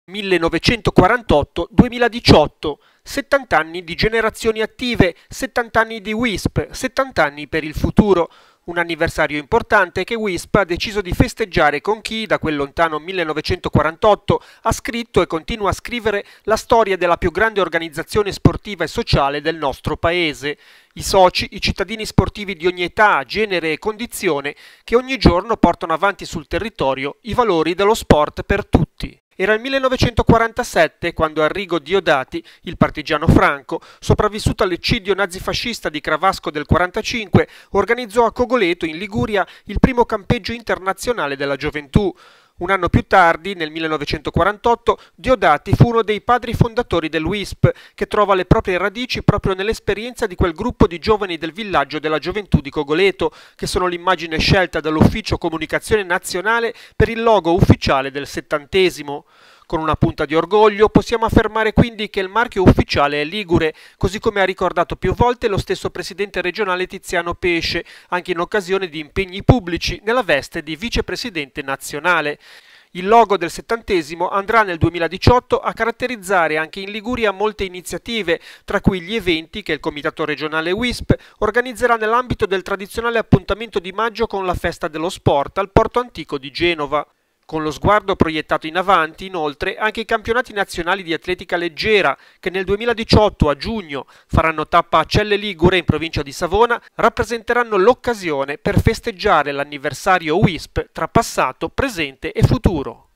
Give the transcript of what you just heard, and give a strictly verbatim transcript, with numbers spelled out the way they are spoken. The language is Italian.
millenovecentoquarantotto duemiladiciotto, settanta anni di generazioni attive, settanta anni di WISP, settanta anni per il futuro. Un anniversario importante che WISP ha deciso di festeggiare con chi, da quel lontano millenovecentoquarantotto, ha scritto e continua a scrivere la storia della più grande organizzazione sportiva e sociale del nostro paese. I soci, i cittadini sportivi di ogni età, genere e condizione, che ogni giorno portano avanti sul territorio i valori dello sport per tutti. Era il millenovecentoquarantasette quando Arrigo Diodati, il partigiano franco, sopravvissuto all'eccidio nazifascista di Cravasco del quarantacinque, organizzò a Cogoleto, in Liguria, il primo campeggio internazionale della gioventù. Un anno più tardi, nel millenovecentoquarantotto, Diodati fu uno dei padri fondatori del WISP, che trova le proprie radici proprio nell'esperienza di quel gruppo di giovani del villaggio della gioventù di Cogoleto, che sono l'immagine scelta dall'Ufficio Comunicazione Nazionale per il logo ufficiale del settantesimo. Con una punta di orgoglio possiamo affermare quindi che il marchio ufficiale è ligure, così come ha ricordato più volte lo stesso presidente regionale Tiziano Pesce, anche in occasione di impegni pubblici nella veste di vicepresidente nazionale. Il logo del settantesimo andrà nel duemiladiciotto a caratterizzare anche in Liguria molte iniziative, tra cui gli eventi che il Comitato regionale WISP organizzerà nell'ambito del tradizionale appuntamento di maggio con la Festa dello Sport al Porto Antico di Genova. Con lo sguardo proiettato in avanti, inoltre, anche i campionati nazionali di atletica leggera, che nel duemiladiciotto a giugno faranno tappa a Celle Ligure in provincia di Savona, rappresenteranno l'occasione per festeggiare l'anniversario WISP tra passato, presente e futuro.